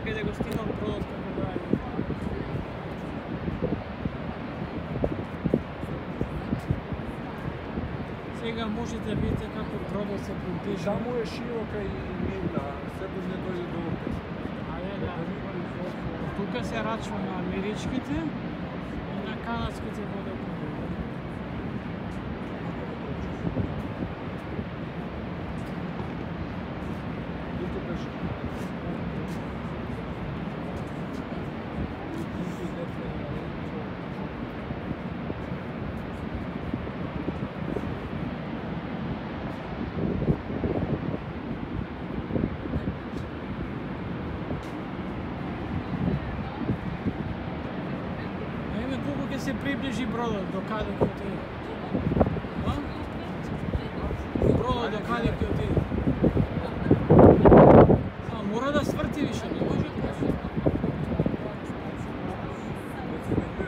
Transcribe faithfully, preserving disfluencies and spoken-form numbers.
Čekaj da go snimam brod kako daje. Сега можете да видите како бродот се продвижува. Само е широка и мирна, се до не дојде до овде. Ајде да. Тука се рачува на америчките и на канадските водоплови. Тука беше. Колку ќе се приближи бродот до каде ќе отиде? А? Бродот до каде ќе отиде? А, мора да сврти више, не може?